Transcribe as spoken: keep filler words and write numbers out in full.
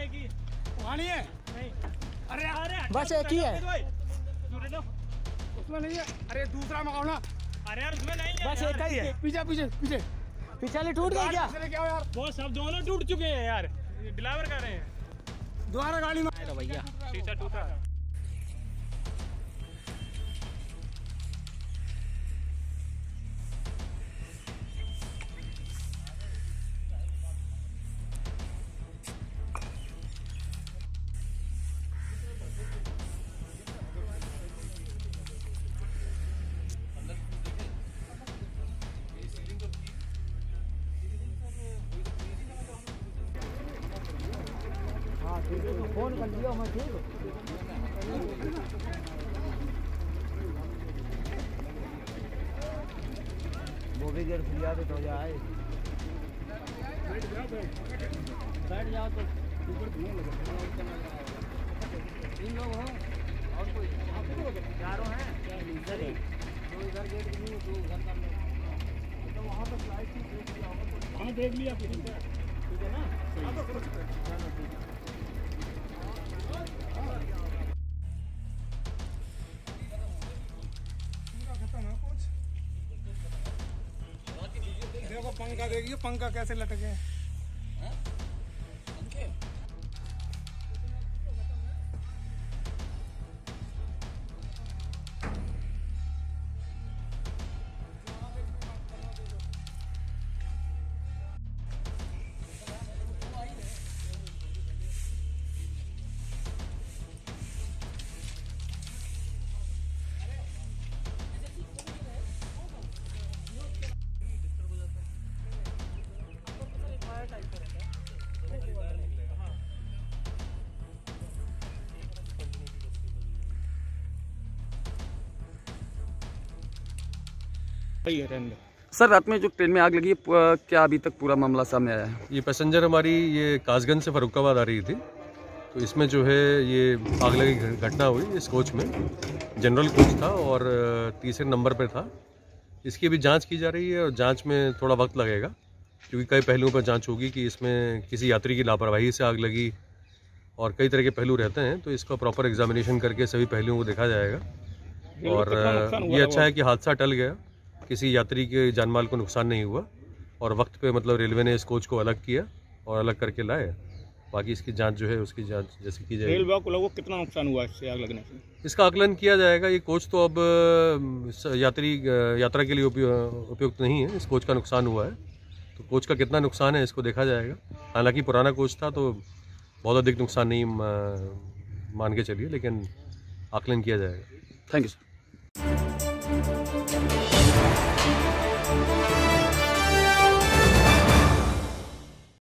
की कहानी है नहीं। अरे अरे बस एक ही है उसमें नहीं है। अरे दूसरा मंगाओ ना। अरे यार उसमें नहीं है, बस एक ही है। पीछे पीछे पीछे पिछले टूट गई क्या? दूसरे क्या हो यार, वो सब दोनों टूट चुके हैं यार, डिलीवर कर रहे हैं। दोबारा गाड़ी में भैया शीशा टूटा। फोन कर लिया मैं, ठीक वो भी गेट खुलिया तो हो जाए। बैठ जाओ तो तीन लोग हो और कोई चारों हैं इधर ही, तो इधर गेट नहीं तो उधर कर लो। तो वहाँ पर फ्लाइट की देख लिया होगा। हाँ देख लिया ठीक है, ठीक है ना? देखो पंखा देखिए, पंखा कैसे लटके हैं। सर रात में जो ट्रेन में आग लगी, क्या अभी तक पूरा मामला सामने आया है? ये पैसेंजर हमारी ये कासगंज से फरुखाबाद आ रही थी, तो इसमें जो है ये आग लगी घटना हुई। इस कोच में जनरल कोच था और तीसरे नंबर पे था। इसकी अभी जांच की जा रही है और जांच में थोड़ा वक्त लगेगा क्योंकि कई पहलुओं पर जांच होगी कि इसमें किसी यात्री की लापरवाही से आग लगी और कई तरह के पहलू रहते हैं, तो इसका प्रॉपर एग्जामिनेशन करके सभी पहलुओं को देखा जाएगा। और ये अच्छा है कि हादसा टल गया, किसी यात्री के जानमाल को नुकसान नहीं हुआ और वक्त पे मतलब रेलवे ने इस कोच को अलग किया और अलग करके लाए। बाकी इसकी जांच जो है उसकी जांच जैसे की जाएगी। रेलवे को लोगों को कितना नुकसान हुआ इससे आग लगने से, इसका आकलन किया जाएगा। ये कोच तो अब यात्री यात्रा के लिए उपयुक्त नहीं है, इस कोच का नुकसान हुआ है, तो कोच का कितना नुकसान है इसको देखा जाएगा। हालांकि पुराना कोच था तो बहुत अधिक नुकसान नहीं मान के चलिए, लेकिन आकलन किया जाएगा। Thank you sir.